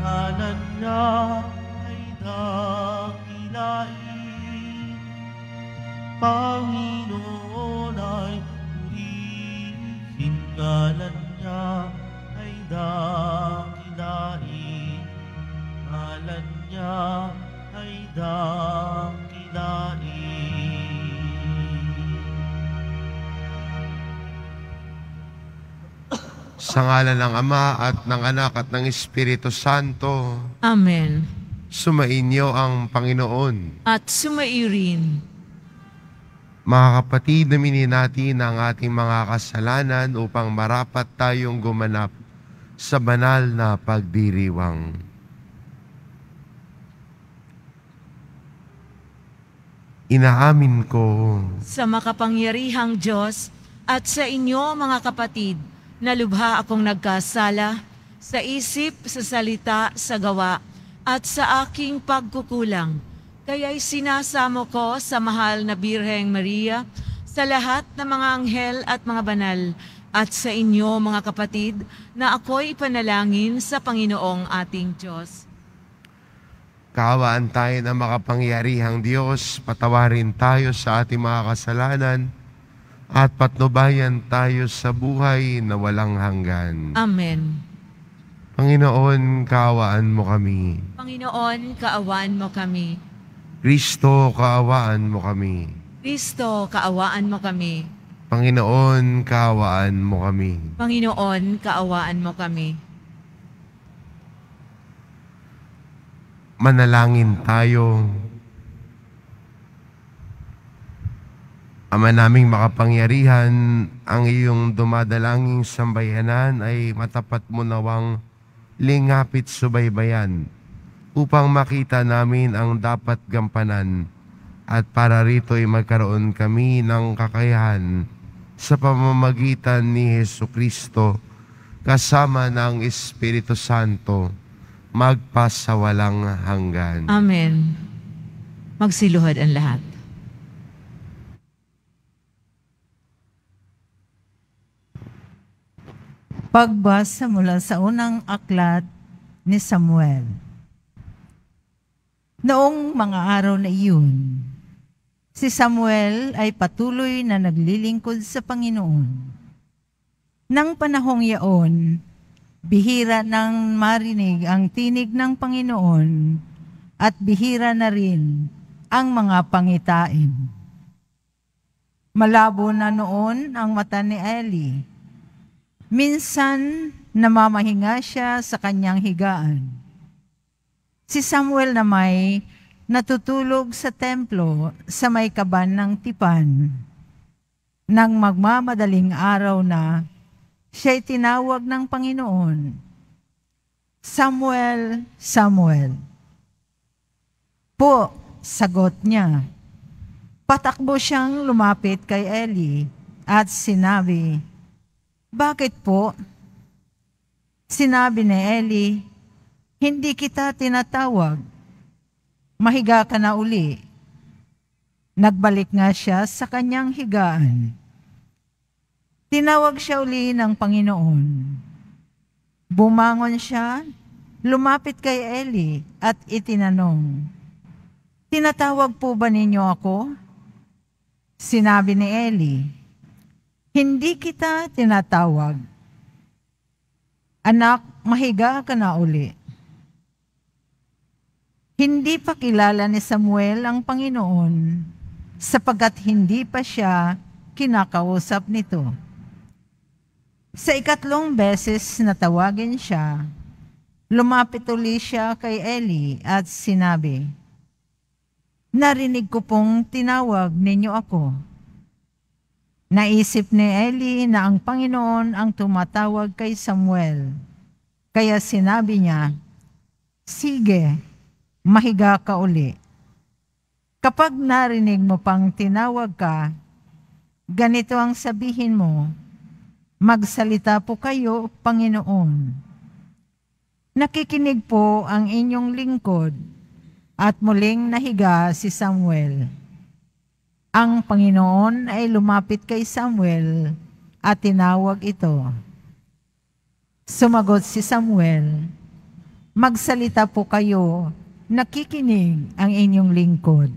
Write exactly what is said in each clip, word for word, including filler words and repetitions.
ngalan niya ay dakilain. Panginoon ay purihin, ngalan niya ay dakilain. Ngalan niya ay dakilain. Sa ngalan ng Ama at ng Anak at ng Espiritu Santo. Amen. Sumainyo ang Panginoon. At sumairin. Mga kapatid, aminin natin ang ating mga kasalanan upang marapat tayong gumanap sa banal na pagdiriwang. Inaamin ko Sa makapangyarihang Diyos at sa inyo mga kapatid, na lubha akong nagkasala sa isip, sa salita, sa gawa, at sa aking pagkukulang. Kaya'y sinasamo ko sa mahal na Birheng Maria, sa lahat ng mga anghel at mga banal, at sa inyo mga kapatid, na ako'y ipanalangin sa Panginoong ating Diyos. Kaawaan tayo ng makapangyarihang Diyos, patawarin tayo sa ating mga kasalanan, at patnubayan tayo sa buhay na walang hanggan. Amen. Panginoon, kaawaan mo kami. Panginoon, kaawaan mo kami. Kristo, kaawaan mo kami. Kristo, kaawaan mo kami. Panginoon, kaawaan mo kami. Panginoon, kaawaan mo kami. Manalangin tayo. Ama naming makapangyarihan, ang iyong dumadalangin sambayanan ay matapat mo nawang lingapit subaybayan upang makita namin ang dapat gampanan at para rito ay magkaroon kami ng kakayahan sa pamamagitan ni Jesucristo kasama ng Espiritu Santo magpasawalang hanggan. Amen. Magsiluhod ang lahat. Pagbasa mula sa unang aklat ni Samuel. Noong mga araw na iyon, si Samuel ay patuloy na naglilingkod sa Panginoon. Nang panahong yaon, bihira nang marinig ang tinig ng Panginoon at bihira na rin ang mga pangitain. Malabo na noon ang mata ni Eli. Minsan, namamahinga siya sa kanyang higaan. Si Samuel na may natutulog sa templo sa may kaban ng tipan. Nang magmamadaling araw na, siya'y tinawag ng Panginoon, Samuel, Samuel. Po, sagot niya. Patakbo siyang lumapit kay Eli at sinabi, Bakit po? Sinabi ni Eli, Hindi kita tinatawag. Mahiga ka na uli. Nagbalik nga siya sa kanyang higaan. Tinawag siya uli ng Panginoon. Bumangon siya, lumapit kay Eli at itinanong, Tinatawag po ba ninyo ako? Sinabi ni Eli, Hindi kita tinatawag. Anak, mahiga ka na uli. Hindi pa kilala ni Samuel ang Panginoon sapagkat hindi pa siya kinakausap nito. Sa ikatlong beses na tawagin siya, lumapit uli siya kay Eli at sinabi, Narinig ko pong tinawag ninyo ako. Naisip ni Eli na ang Panginoon ang tumatawag kay Samuel. Kaya sinabi niya, Sige, mahiga ka uli. Kapag narinig mo pang tinawag ka, ganito ang sabihin mo, Magsalita po kayo, Panginoon. Nakikinig po ang inyong lingkod at muling nahiga si Samuel. Ang Panginoon ay lumapit kay Samuel at tinawag ito. Sumagot si Samuel, Magsalita po kayo, nakikinig ang inyong lingkod.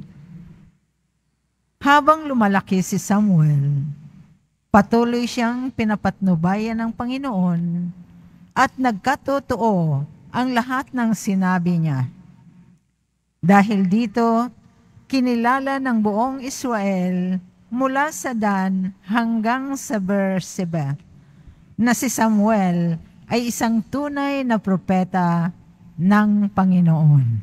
Habang lumalaki si Samuel, patuloy siyang pinapatnubayan ng Panginoon at nagkatotoo ang lahat ng sinabi niya. Dahil dito, kinilala ng buong Israel mula sa Dan hanggang sa Beersheba na si Samuel ay isang tunay na propeta ng Panginoon.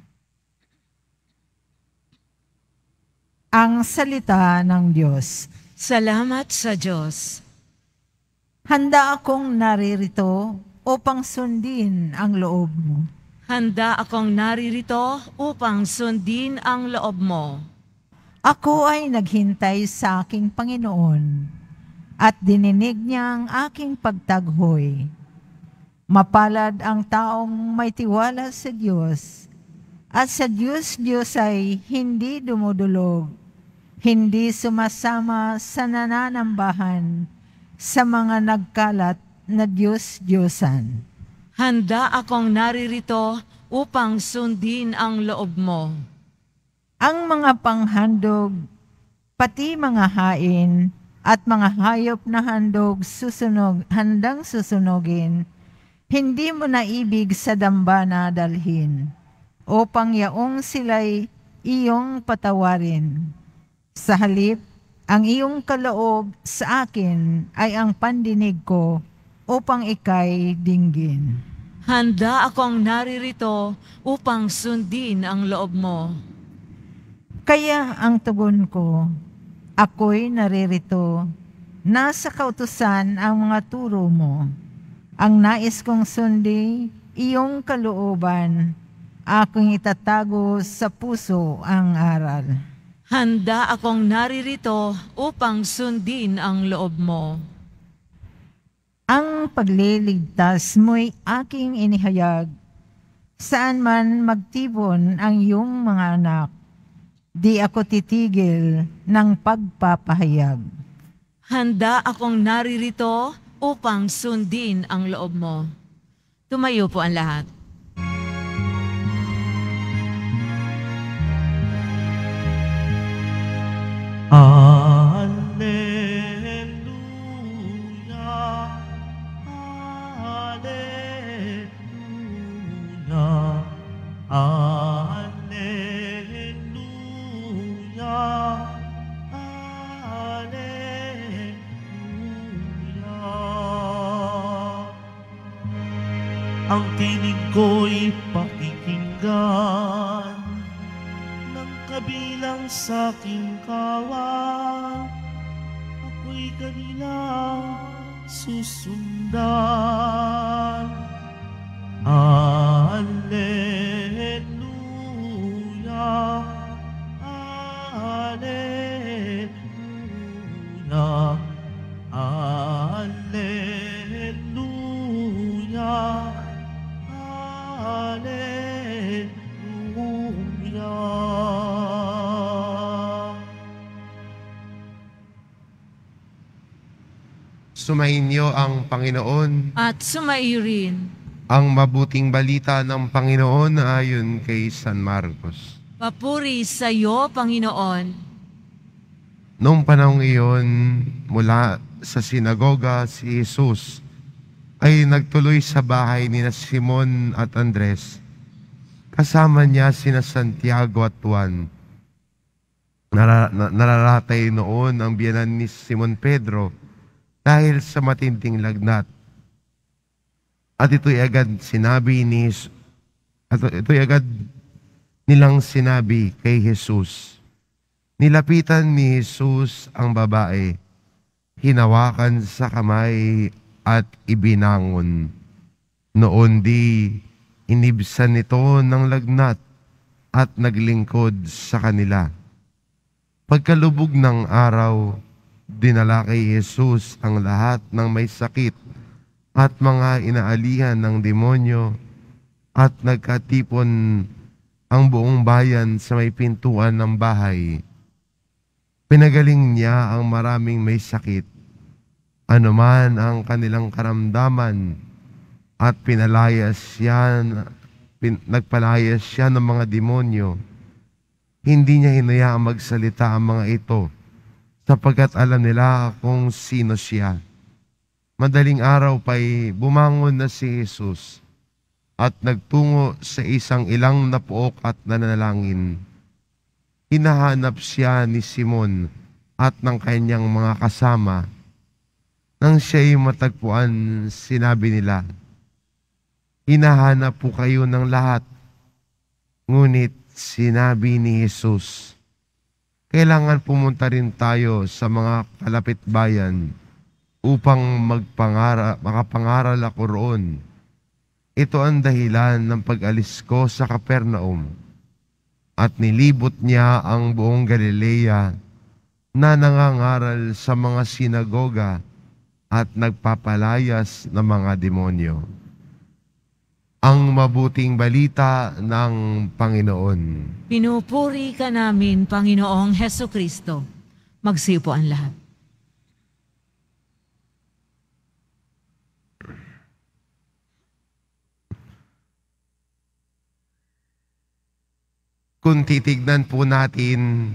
Ang salita ng Diyos. Salamat sa Diyos. Handa akong naririto upang sundin ang loob mo. Handa akong naririto upang sundin ang loob mo. Ako ay naghintay sa aking Panginoon at dininig niya ang aking pagtaghoy. Mapalad ang taong may tiwala sa Diyos at sa Diyos Diyos ay hindi dumudulog, hindi sumasama sa nananambahan sa mga nagkalat na Diyos-Diyosan. Handa akong naririto upang sundin ang loob mo. Ang mga panghandog, pati mga hain, at mga hayop na handog susunog, handang susunogin, hindi mo na ibig sa dambana dalhin, upang yaong sila'y iyong patawarin. Sa halip, ang iyong kaloob sa akin ay ang pandinig ko upang ika'y dinggin. Handa akong naririto upang sundin ang loob mo. Kaya ang tugon ko, ako'y naririto, nasa kautusan ang mga turo mo. Ang nais kong sundi, iyong kalooban, aking itatago sa puso ang aral. Handa akong naririto upang sundin ang loob mo. Ang pagliligtas mo'y aking inihayag, saan man magtipon ang iyong mga anak, di ako titigil ng pagpapahayag. Handa akong naririto upang sundin ang loob mo. Tumayo po ang lahat. Alleluia, Alleluia, Alleluia, Alleluia. Ang tinig ko'y pakikinggan ng kabilang sa aking kawan, ako'y kanilang susundan. Alleluia, Alleluia, Alleluia, Alleluia. Sumainyo ang Panginoon. At sumaiyo rin. Ang mabuting balita ng Panginoon ayon kay San Marcos. Papuri sa iyo, Panginoon. Noong panahong iyon, mula sa sinagoga si Jesus ay nagtuloy sa bahay ni Simon at Andres. Kasama niya sina Santiago at Juan. Nara- na- nararatay noon ang biyanan ni Simon Pedro dahil sa matinding lagnat. At ito'y agad sinabi ni at ito'y agad nilang sinabi kay Jesus. Nilapitan ni Jesus ang babae, hinawakan sa kamay at ibinangon. Noon di inibsan nito ng lagnat at naglingkod sa kanila. Pagkalubog ng araw, dinala kay Jesus ang lahat ng may sakit at mga inaalihan ng demonyo, at nagkatipon ang buong bayan sa may pintuan ng bahay. Pinagaling niya ang maraming may sakit, anuman ang kanilang karamdaman, at pinalayas siya pin, nagpalayas siya ng mga demonyo, hindi niya hinayaang magsalita ang mga ito sapagkat alam nila kung sino siya. Madaling araw pa'y bumangon na si Jesus at nagtungo sa isang ilang na pook at nanalangin. Hinahanap siya ni Simon at ng kanyang mga kasama. Nang siya'y matagpuan, sinabi nila, hinahanap po kayo ng lahat. Ngunit sinabi ni Jesus, kailangan pumunta rin tayo sa mga kalapit bayan upang magpangara, makapangaral ako roon. Ito ang dahilan ng pag-alis ko sa Capernaum. At nilibot niya ang buong Galilea na nangangaral sa mga sinagoga at nagpapalayas ng mga demonyo. Ang mabuting balita ng Panginoon. Pinupuri ka namin, Panginoong Heso Kristo. Magsiupo ang lahat. Kung titignan po natin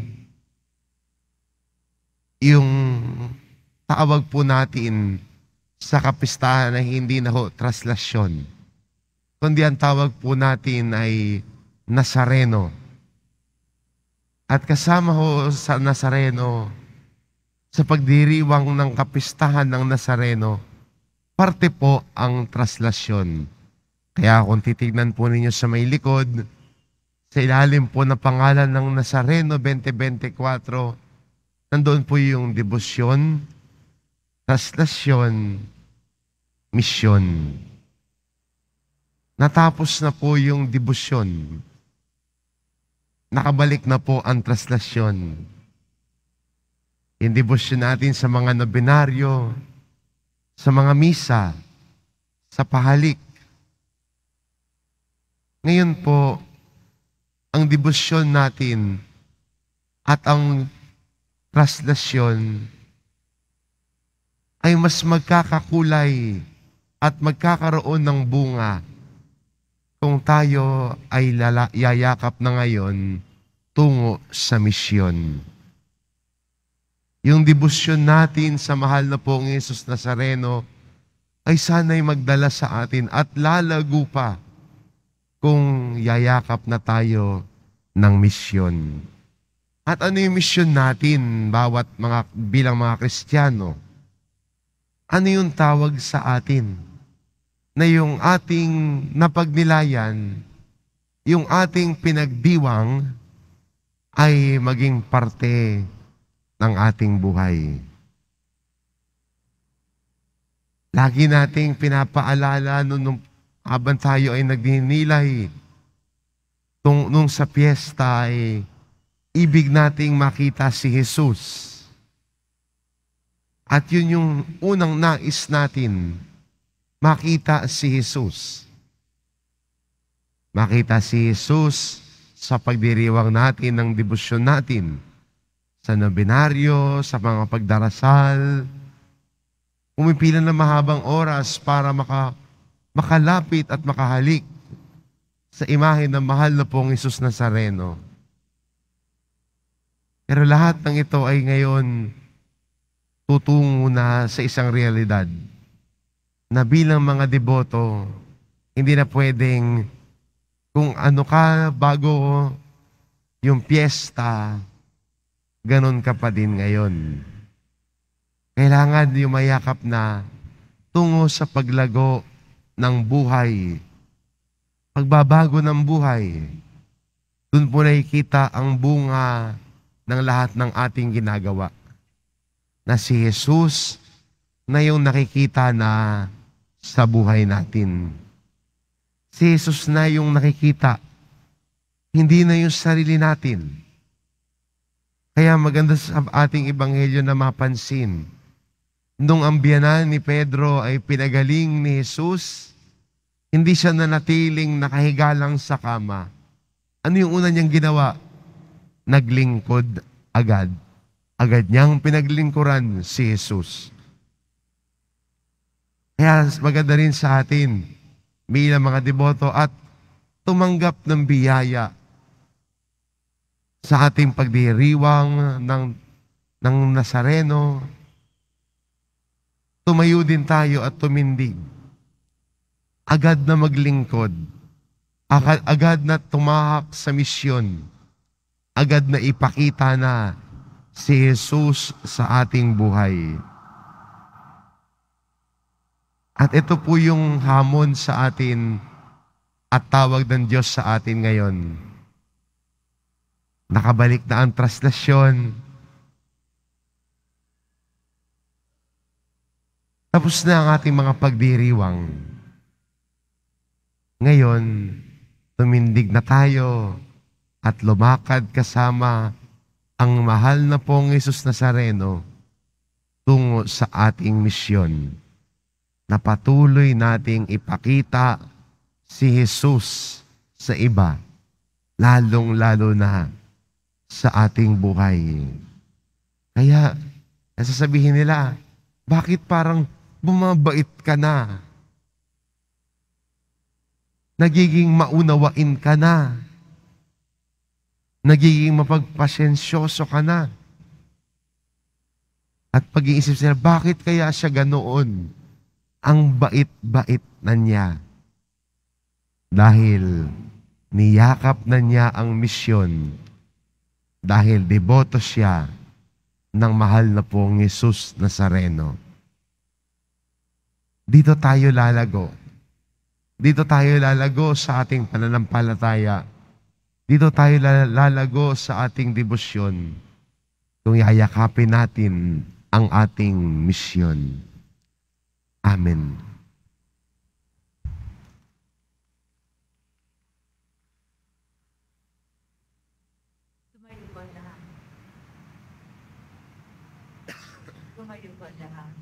yung tawag po natin sa kapistahan na hindi na ho traslasyon, kundi ang tawag po natin ay Nazareno. At kasama ho sa Nazareno, sa pagdiriwang ng kapistahan ng Nazareno, parte po ang traslasyon. Kaya kung titignan po ninyo sa may likod, sa ilalim po ng pangalan ng Nazareno twenty twenty-four, nandoon po yung debosyon, traslasyon, misyon. Natapos na po yung debosyon. Nakabalik na po ang traslasyon. Yung debosyon natin sa mga nobinaryo, sa mga misa, sa pahalik. Ngayon po, ang debosyon natin at ang traslasyon ay mas magkakakulay at magkakaroon ng bunga kung tayo ay lala, yayakap na ngayon tungo sa misyon. Yung debosyon natin sa mahal na pong Jesus Nazareno ay sana'y magdala sa atin at lalago pa kung yayakap na tayo ng misyon. At ano yung misyon natin bawat mga bilang mga Kristiyano? Ano yung tawag sa atin? Na yung ating napagnilayan, yung ating pinagdiwang ay maging parte ng ating buhay. Lagi nating pinapaalala nung habang tayo ay nagninilay, tung, nung sa piyesta ay ibig nating makita si Jesus. At yun yung unang nais natin, makita si Jesus. Makita si Jesus sa pagdiriwang natin ng debosyon natin, sa nobinaryo, sa mga pagdarasal, pumipila ng mahabang oras para maka makalapit at makahalik sa imahe ng mahal na pong Jesus Nazareno. Pero lahat ng ito ay ngayon tutungo na sa isang realidad na bilang mga deboto, hindi na pwedeng kung ano ka bago yung piyesta, ganon ka pa din ngayon. Kailangan yung mayakap na tungo sa paglago ng buhay, pagbabago ng buhay. Doon po nakikita ang bunga ng lahat ng ating ginagawa. Na si Jesus na yung nakikita na sa buhay natin. Si Jesus na yung nakikita, hindi na yung sarili natin. Kaya maganda sa ating ebanghelyo na mapansin, nung ang biyanan ni Pedro ay pinagaling ni Jesus, hindi siya nanatiling nakahiga lang sa kama. Ano yung una niyang ginawa? Naglingkod agad. Agad niyang pinaglingkuran si Jesus. Kaya maganda rin sa atin, bilang mga deboto at tumanggap ng biyaya sa ating pagdiriwang ng, ng Nazareno. Tumayo din tayo at tumindig. Agad na maglingkod. Agad, agad na tumahak sa misyon. Agad na ipakita na si Jesus sa ating buhay. At ito po yung hamon sa atin at tawag ng Diyos sa atin ngayon. Nakabalik na ang traslasyon. Tapos na ang ating mga pagdiriwang. Ngayon, tumindig na tayo at lumakad kasama ang mahal na pong Jesus Nazareno tungo sa ating misyon na patuloy nating ipakita si Jesus sa iba, lalong-lalo na sa ating buhay. Kaya, nasasabihin nila, bakit parang bumabait ka na? Nagiging maunawain ka na. Nagiging mapagpasensyoso ka na. At pag-iisip sila, bakit kaya siya ganoon? Ang bait-bait na niya. Dahil niyakap na niya ang misyon. Dahil deboto siya ng mahal na pong Jesus Nazareno. Dito tayo lalago. Dito tayo lalago sa ating pananampalataya. Dito tayo lalago sa ating debosyon. Kung yayakapin natin ang ating misyon. Amen. Tumayo po lahat. Tumayo po lahat.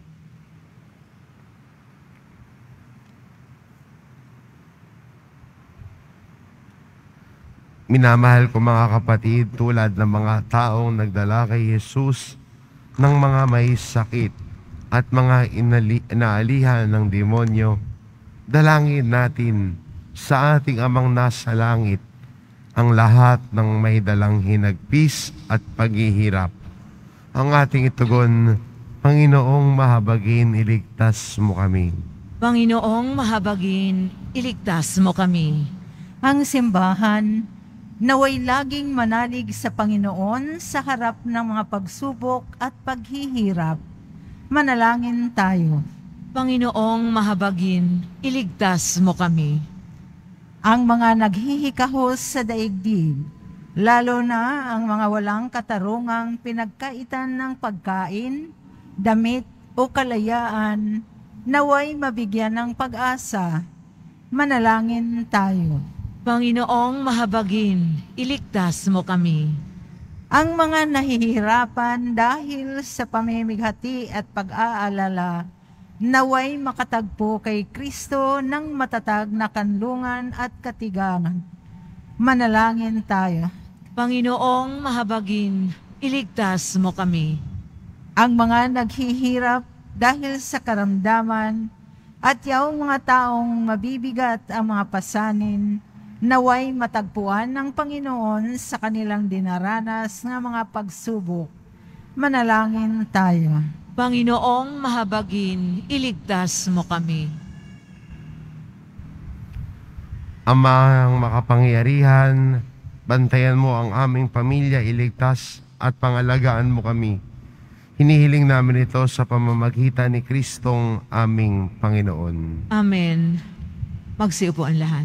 Minamahal ko mga kapatid, tulad ng mga taong nagdala kay Jesus ng mga may sakit at mga inali, inaalihan ng demonyo, dalangin natin sa ating Amang nasa langit ang lahat ng may dalang hinagpis at paghihirap. Ang ating itugon, Panginoong mahabagin, iligtas mo kami. Panginoong mahabagin, iligtas mo kami. Ang simbahan, naway laging manalig sa Panginoon sa harap ng mga pagsubok at paghihirap. Manalangin tayo. Panginoong mahabagin, iligtas mo kami. Ang mga naghihikahos sa daigdig, lalo na ang mga walang katarungang pinagkaitan ng pagkain, damit o kalayaan, naway mabigyan ng pag-asa. Manalangin tayo. Panginoong mahabagin, iligtas mo kami. Ang mga nahihirapan dahil sa pamimighati at pag-aalala, naway makatagpo kay Kristo ng matatag na kanlungan at katigangan. Manalangin tayo. Panginoong mahabagin, iligtas mo kami. Ang mga naghihirap dahil sa karamdaman at yung mga taong mabibigat ang mga pasanin, naway matagpuan ng Panginoon sa kanilang dinaranas ng mga pagsubok. Manalangin tayo. Panginoong mahabagin, iligtas mo kami. Amang makapangyarihan, bantayan mo ang aming pamilya, iligtas at pangalagaan mo kami. Hinihiling namin ito sa pamamagitan ni Kristong aming Panginoon. Amen. Magsiupo ang lahat.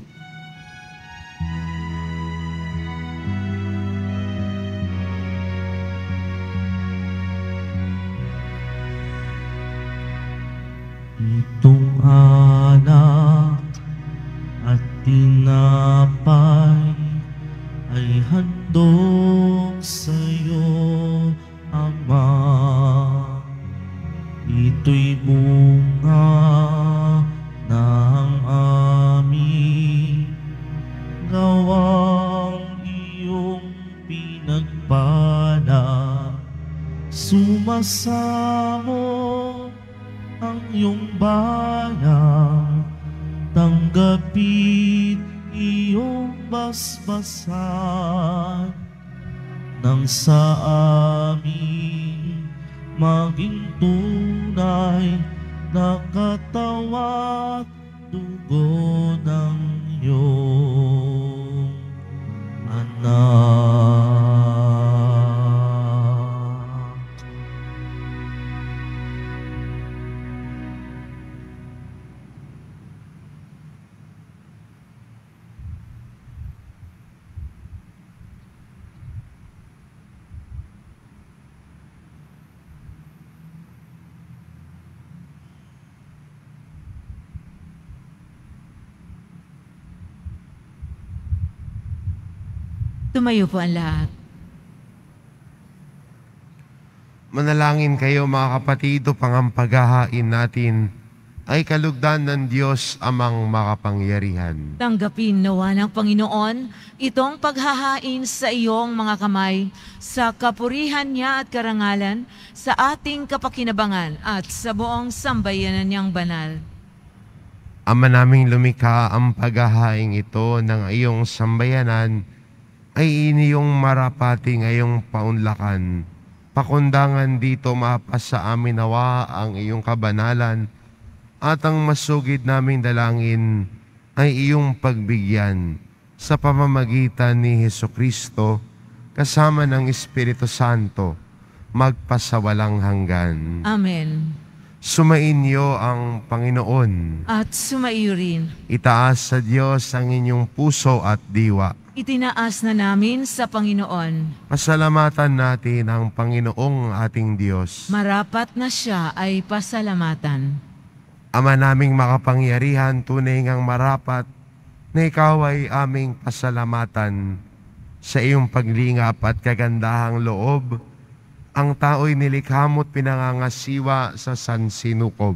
Itong anak at tinapay ay handog sa'yo, Ama. Ito'y bunga ng aming gawang iyong pinagpala. Sumasamo ang iyong bayan, tanggapin iyong kabasbasan nang sa amin maging tunay na katawan at dugo ng iyong anak. Tumayo po ang lahat. Manalangin kayo mga kapatid upang ang paghahain natin ay kalugdan ng Diyos amang makapangyarihan. Tanggapin nawa ng Panginoon itong paghahain sa iyong mga kamay sa kapurihan niya at karangalan sa ating kapakinabangan at sa buong sambayanan niyang banal. Ama naming lumikha, ang paghahain ito ng iyong sambayanan ay iniyong marapati ngayong paunlakan. Pakundangan dito mapas sa amin nawa ang iyong kabanalan at ang masugid naming dalangin ay iyong pagbigyan sa pamamagitan ni Hesukristo kasama ng Espiritu Santo magpasawalang hanggan. Amen. Sumainyo ang Panginoon. At sumaiyo rin. Itaas sa Diyos ang inyong puso at diwa. Itinaas na namin sa Panginoon. Pasalamatan natin ang Panginoong ating Diyos. Marapat na siya ay pasalamatan. Ama naming makapangyarihan, tunay ngang marapat na ikaw ay aming pasalamatan sa iyong paglingap at kagandahang loob. Ang tao'y nilikha mo't pinangangasiwa sa sansinukob.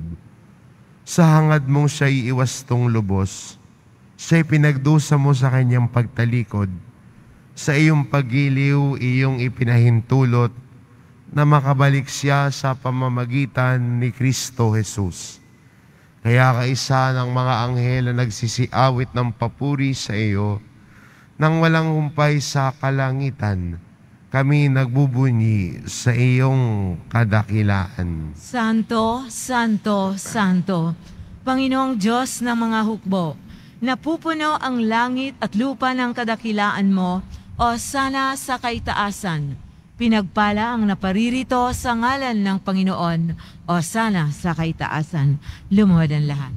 Sa hangad mong siya'y iwastong lubos, siya'y pinagdusa mo sa kanyang pagtalikod. Sa iyong paggiliw, iyong ipinahintulot na makabalik siya sa pamamagitan ni Kristo Jesus. Kaya kaisa ng mga anghel na nagsisiawit ng papuri sa iyo, nang walang humpay sa kalangitan, kami nagbubunyi sa iyong kadakilaan. Santo, Santo, Santo, Panginoong Diyos ng mga hukbo, napupuno ang langit at lupa ng kadakilaan mo, o sana sa kaitaasan. Pinagpala ang naparirito sa ngalan ng Panginoon, o sana sa kaitaasan. Lumuhod ang lahat.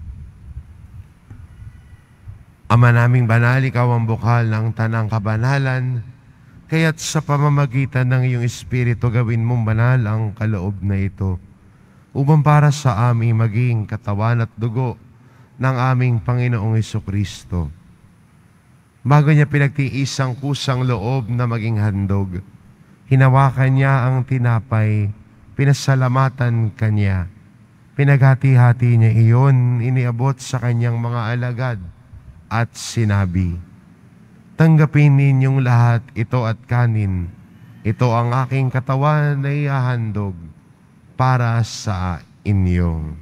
Ama naming banal, ikaw ang bukal ng tanang kabanalan, kaya't sa pamamagitan ng iyong Espiritu gawin mong banal ang kaloob na ito, upang para sa aming maging katawan at dugo ng aming Panginoong Hesukristo. Bago niya pinagtiis ang kusang loob na maging handog, hinawakan niya ang tinapay, pinasalamatan kanya. Pinaghati-hati niya iyon, iniabot sa kanyang mga alagad at sinabi, "Tanggapin ninyong lahat ito at kanin. Ito ang aking katawan na ihahandog para sa inyo."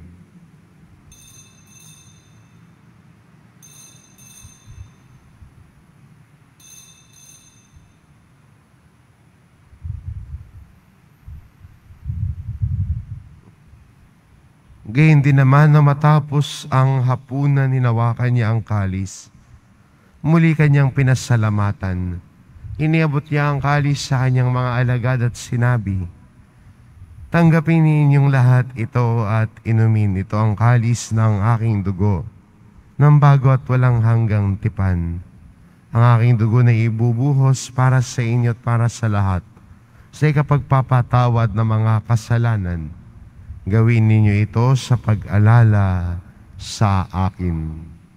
Gayun din naman na matapos ang hapunan, hinawakan niya ang kalis. Muli kanyang pinasalamatan. Iniabot niya ang kalis sa kanyang mga alagad at sinabi, "Tanggapin ninyong lahat ito at inumin. Ito ang kalis ng aking dugo, ng bago at walang hanggang tipan. Ang aking dugo na ibubuhos para sa inyo at para sa lahat, sa ikapagpapatawad ng mga kasalanan. Gawin ninyo ito sa pag-alala sa akin."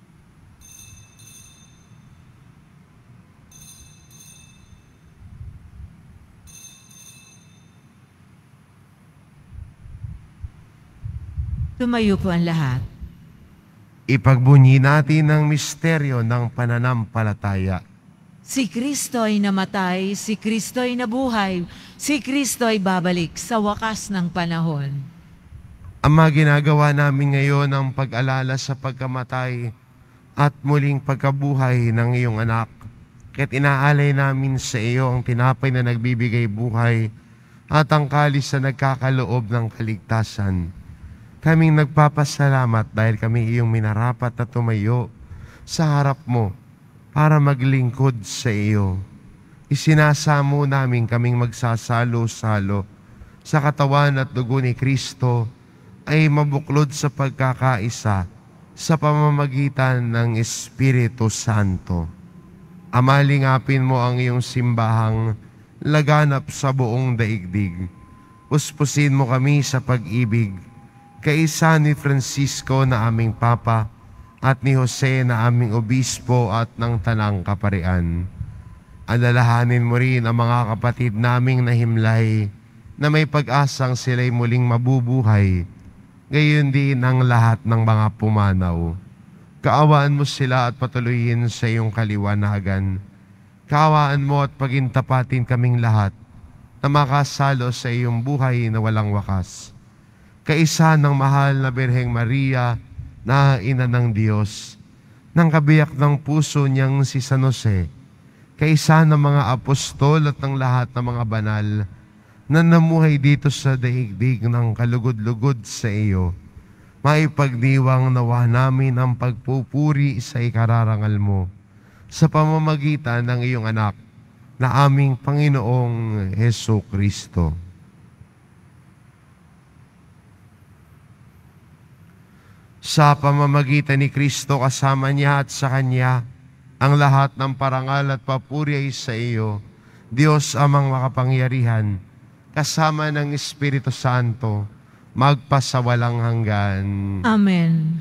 Tumayo po ang lahat. Ipagbunyi natin ang misteryo ng pananampalataya. Si Kristo ay namatay, si Kristo ay nabuhay, si Kristo ay babalik sa wakas ng panahon. Ama, ginagawa namin ngayon ang pag-alala sa pagkamatay at muling pagkabuhay ng iyong anak. Kaya't inaalay namin sa iyo ang tinapay na nagbibigay buhay at ang kalis na nagkakaloob ng kaligtasan. Kaming nagpapasalamat dahil kami iyong minarapat na tumayo sa harap mo para maglingkod sa iyo. Isinasamo namin kaming magsasalo-salo sa katawan at dugo ni Kristo ay mabuklod sa pagkakaisa sa pamamagitan ng Espiritu Santo. Amalingapin mo ang iyong simbahang laganap sa buong daigdig. Puspusin mo kami sa pag-ibig, kaisa ni Francisco na aming Papa at ni Jose na aming Obispo at ng Tanang Kaparian. Alalahanin mo rin ang mga kapatid naming nahimlay na may pag-asang sila'y muling mabubuhay, gayon din ang lahat ng mga pumanaw. Kaawaan mo sila at patuloyin sa iyong kaliwanagan. Kaawaan mo at pagintapatin kaming lahat na makasalo sa iyong buhay na walang wakas. Kaisa ng mahal na Birheng Maria na Ina ng Diyos, ng kabiyak ng puso niyang si San Jose, kaisa ng mga apostol at ng lahat ng mga banal na namuhay dito sa daigdig ng kalugod-lugod sa iyo, maipagdiwang nawa namin ang pagpupuri sa ikararangal mo sa pamamagitan ng iyong anak na aming Panginoong Heso Kristo. Sa pamamagitan ni Kristo kasama niya at sa Kanya, ang lahat ng parangal at papuri ay sa iyo, Diyos amang makapangyarihan, kasama ng Espiritu Santo, magpasawalang hanggan. Amen.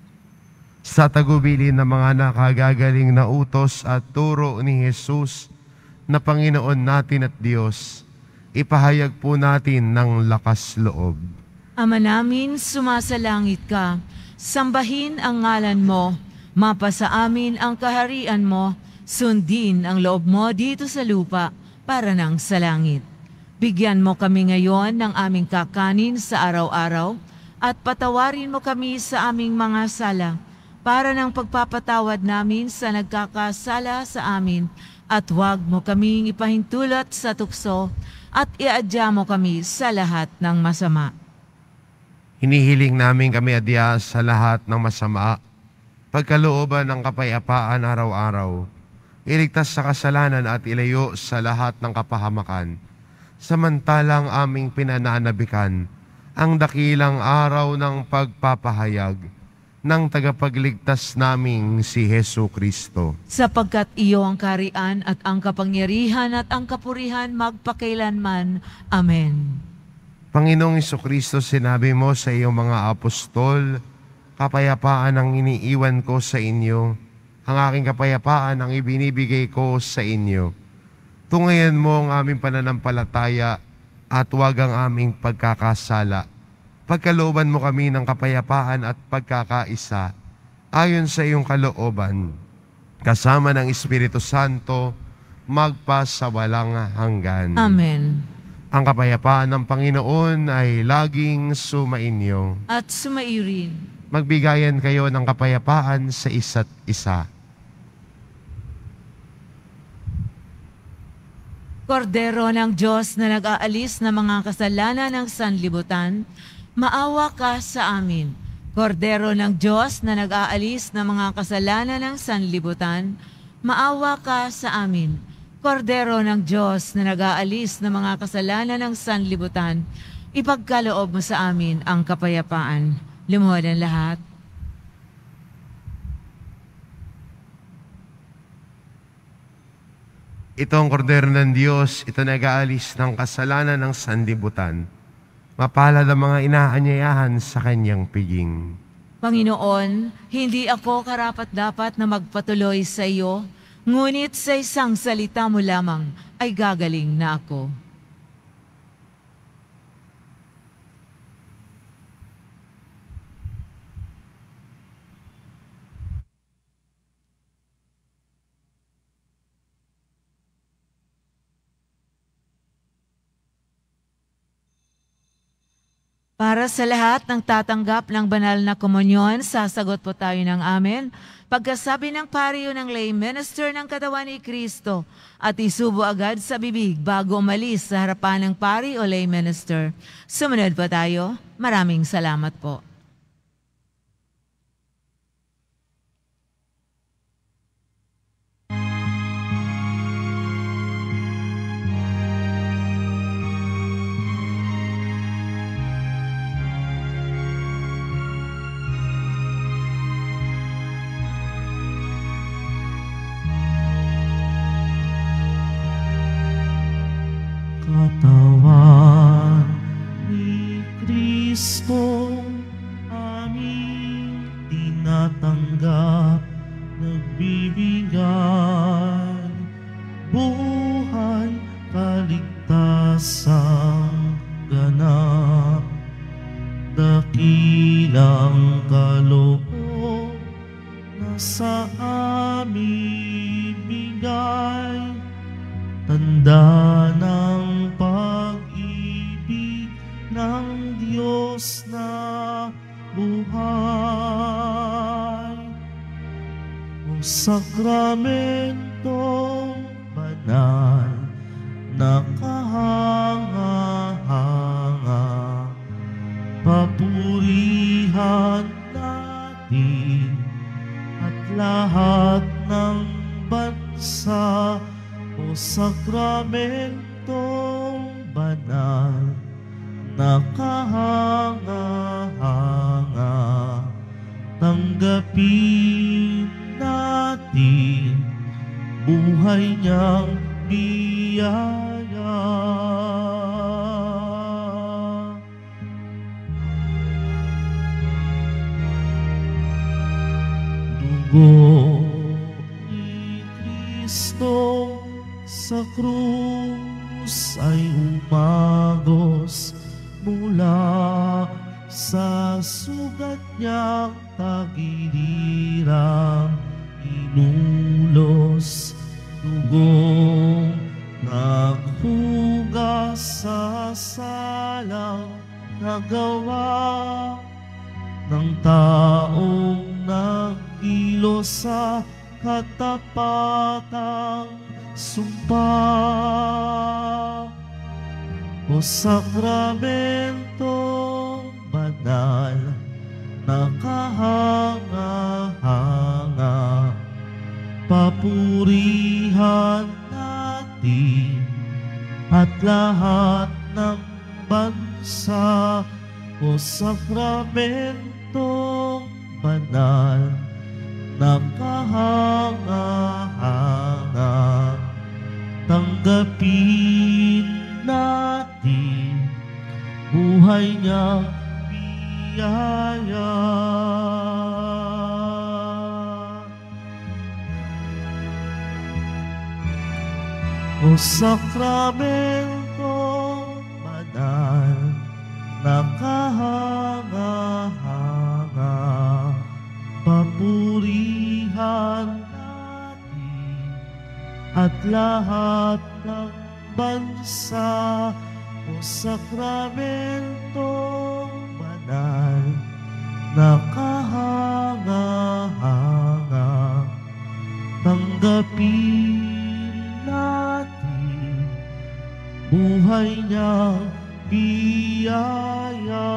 Sa tagubilin ng mga nakagagaling na utos at turo ni Jesus na Panginoon natin at Diyos, ipahayag po natin ng lakas loob. Ama namin, sumasalangit ka, sambahin ang ngalan mo, mapasa amin ang kaharian mo, sundin ang loob mo dito sa lupa para nang sa langit. Bigyan mo kami ngayon ng aming kakanin sa araw-araw at patawarin mo kami sa aming mga sala para ng pagpapatawad namin sa nagkakasala sa amin at huwag mo kaming ipahintulot sa tukso at iadya mo kami sa lahat ng masama. Hinihiling namin kami adya sa lahat ng masama, pagkalooban ng kapayapaan araw-araw, iligtas sa kasalanan at ilayo sa lahat ng kapahamakan, samantalang aming pinananabikan ang dakilang araw ng pagpapahayag ng tagapagligtas naming si Hesu Kristo. Sapagkat iyo ang kaharian at ang kapangyarihan at ang kapurihan magpakailanman. Amen. Panginoong Jesucristo, sinabi mo sa iyong mga apostol, kapayapaan ang iniiwan ko sa inyo, ang aking kapayapaan ang ibinibigay ko sa inyo. Tungayan mo ang aming pananampalataya at huwag ang aming pagkakasala. Pagkalooban mo kami ng kapayapaan at pagkakaisa, ayon sa iyong kalooban, kasama ng Espiritu Santo, magpasawalang hanggan. Amen. Ang kapayapaan ng Panginoon ay laging sumainyo. At sumairin. Magbigayan kayo ng kapayapaan sa isa't isa. Kordero ng Diyos na nag-aalis ng mga kasalanan ng sanlibutan, maawa ka sa amin. Kordero ng Diyos na nag-aalis ng mga kasalanan ng sanlibutan, maawa ka sa amin. Kordero ng Diyos na nag-aalis ng mga kasalanan ng sanlibutan, ipagkaloob mo sa amin ang kapayapaan. Lumuhod ang lahat. Ito ang kordero ng Diyos, ito nag-aalis ng kasalanan ng sanlibutan. Mapalad ang mga inaanyayahan sa kanyang piging. Panginoon, hindi ako karapat-dapat na magpatuloy sa iyo, ngunit sa isang salita mo lamang ay gagaling na ako. Para sa lahat ng tatanggap ng banal na komunyon, sasagot po tayo ng amen. Pagkasabi ng pariyo ng lay minister ng katawan ni Kristo at isubo agad sa bibig bago umalis sa harapan ng pari o lay minister. Sumunod po tayo. Maraming salamat po. Katawan ni Kristo, aming tinatanggap, nagbibigay buhay, kaligtasang ganap, dakilang kaloob na sa aming bigay, tanda ng pag-ibig ng Diyos na buhay. O sakramentong banal na kahanga-hanga, papurihan natin at lahat ng bansa. O sakramentong banal na kahanga-hanga, tanggapin natin buhay niyang biyaya. Dugo ni Kristo sa krus ay umagos mula sa sugat niyang tagilirang inulos. Dugong naghugas sa salang nagawa ng taong nagkilos sa katapatang sumpa. O sakramentong banal na kahanga-hanga, papurihan natin at lahat ng bansa. O sakramentong banal na kahanga-hanga, tanggapin natin buhay niyang biyaya. O sakramentong banal na kahanga-hanga, papurihan natin at lahat ng bansa. O sakramentong banal na kahanga-hanga, tanggapin natin buhay niyang biyaya.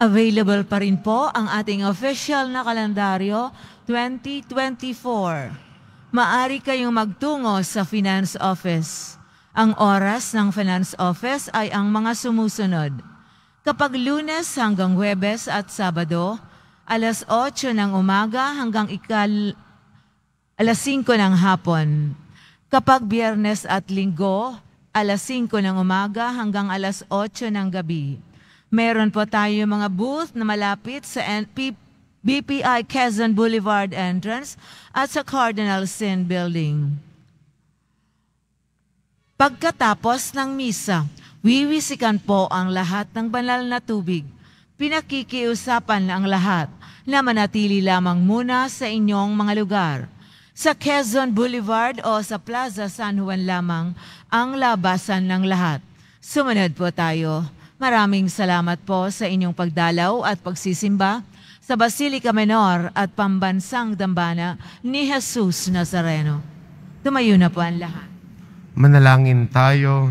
Available pa rin po ang ating official na kalendaryo twenty twenty-four. Maari kayong magtungo sa Finance Office. Ang oras ng Finance Office ay ang mga sumusunod. Kapag Lunes hanggang Huwebes at Sabado, alas otso ng umaga hanggang ikal alas singko ng hapon. Kapag Biyernes at Linggo, alas singko ng umaga hanggang alas otso ng gabi. Meron po tayo mga booth na malapit sa B P I Quezon Boulevard entrance at sa Cardinal Sin Building. Pagkatapos ng misa, wiwisikan po ang lahat ng banal na tubig. Pinakikiusapan ang lahat na manatili lamang muna sa inyong mga lugar. Sa Quezon Boulevard o sa Plaza San Juan lamang ang labasan ng lahat. Sumunod po tayo. Maraming salamat po sa inyong pagdalaw at pagsisimba sa Basilica Menor at Pambansang Dambana ni Jesus Nazareno. Tumayo na po ang lahat. Manalangin tayo.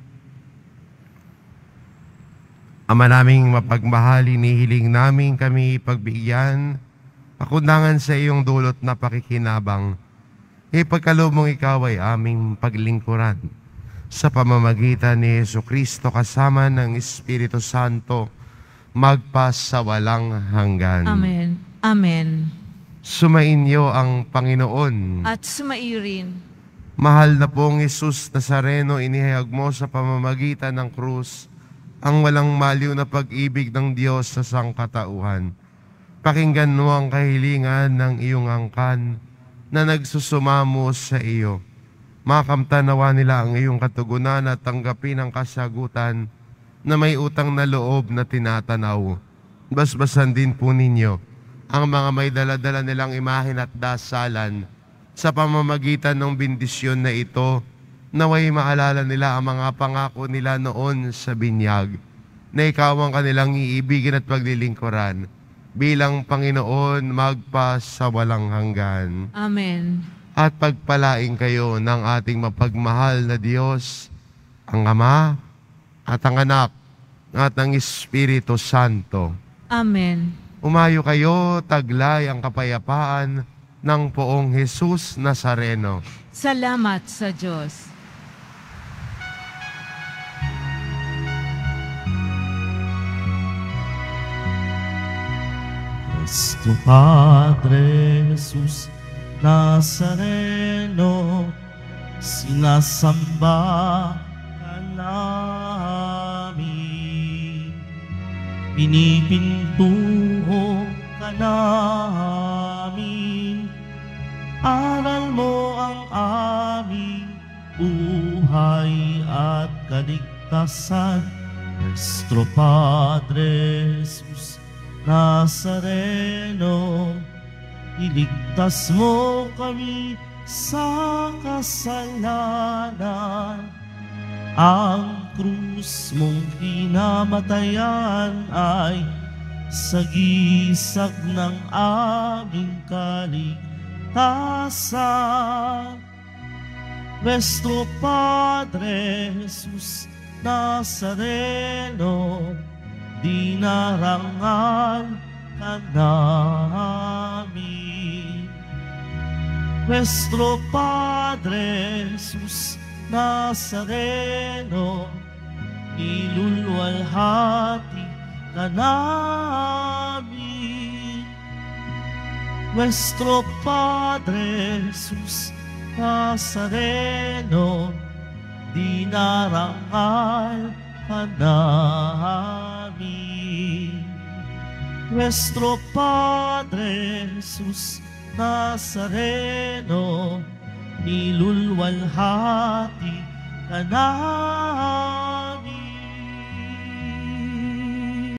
Ama naming mapagmahal, inihiling namin kami pagbigyan, pakundangan sa iyong dulot na pakikinabang. Ipagkaloob mong ikaw ay aming paglingkuran. Sa pamamagitan ni Jesucristo kasama ng Espiritu Santo, magpasawalang hanggan. Amen. Amen. Sumainyo ang Panginoon. At sumaiyo rin. Mahal na pong Jesus Nazareno, inihayag mo sa pamamagitan ng krus ang walang maliw na pag-ibig ng Diyos sa sangkatauhan. Pakinggan mo ang kahilingan ng iyong angkan na nagsusumamo sa iyo. Makamtanawa nila ang iyong katugunan at tanggapin ang kasagutan na may utang na loob na tinatanaw. Basbasan din po ninyo ang mga may daladala nilang imahen at dasalan sa pamamagitan ng bendisyon na ito, naway maalala nila ang mga pangako nila noon sa binyag, na ikaw ang kanilang iibigin at paglilingkuran bilang Panginoon magpasawalang hanggan. Amen. At pagpalain kayo ng ating mapagmahal na Diyos, ang Ama at ang Anak at ang Espiritu Santo. Amen. Umayo kayo, taglay ang kapayapaan ng poong Jesus Nazareno. Salamat sa Diyos. Nuestro Padre Jesus Nazareno, sinasamba ka namin, pinipintuho ka namin, aral mo ang aming buhay at kaligtasan. Nuestro Padre Jesus Nazareno, iligtas mo kami sa kasalanan. Ang krus mong pinamatayan ay sagisag ng aming kaligtasan. Nuestro Padre Jesus Nazareno, dinarangan ka namin. Nuestro Padre Jesus Nazareno, iluluwalhati ka namin. Nuestro Padre Jesus Nazareno, dinarangal ka namin. Nuestro Padre Jesus Nazareno, nilulwalhati ka namin.